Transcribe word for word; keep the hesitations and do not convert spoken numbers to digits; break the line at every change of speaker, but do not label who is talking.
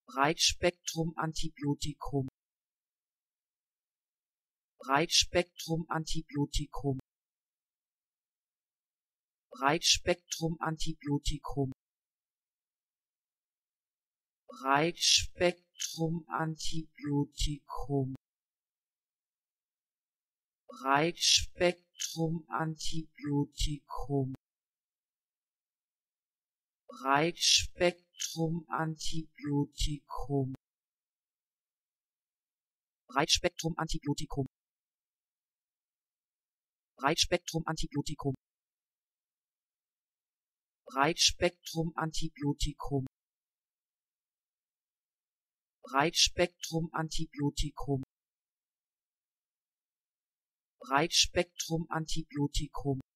Breitspektrum-Antibiotikum, Breitspektrum-Antibiotikum, Breitspektrum-Antibiotikum, Breitspektrum-Antibiotikum, Breitspektrum-Antibiotikum, Breitspektrum-Antibiotikum, Breitspektrum-Antibiotikum, Breitspektrum-Antibiotikum, Breitspektrum-Antibiotikum, Breitspektrum-Antibiotikum, Breitspektrum-Antibiotikum,